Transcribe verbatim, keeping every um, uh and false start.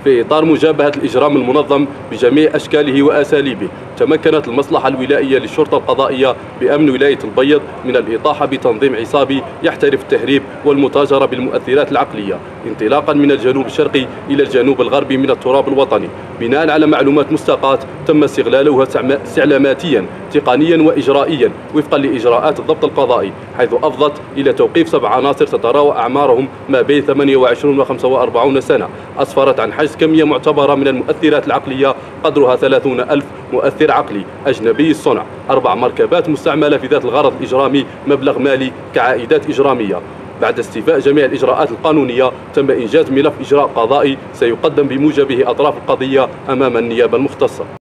في إطار مجابهة الإجرام المنظم بجميع أشكاله وأساليبه، تمكنت المصلحة الولائية للشرطة القضائية بأمن ولاية البيض من الإطاحة بتنظيم عصابي يحترف التهريب والمتاجرة بالمؤثرات العقلية انطلاقا من الجنوب الشرقي إلى الجنوب الغربي من التراب الوطني. بناء على معلومات مستقاة تم استغلالها استعلاماتيا تقنيا وإجرائيا وفقا لإجراءات الضبط القضائي، حيث أفضت إلى توقيف سبع عناصر تتراوح أعمارهم ما بين ثمانية وعشرين و خمسة وأربعين سنة، أسفرت عن حجز كمية معتبرة من المؤثرات العقلية قدرها ثلاثين ألف مؤثر عقلي أجنبي الصنع، أربع مركبات مستعملة في ذات الغرض الإجرامي، مبلغ مالي كعائدات إجرامية. بعد استيفاء جميع الإجراءات القانونية تم إنجاز ملف إجراء قضائي سيقدم بموجبه أطراف القضية أمام النيابة المختصة.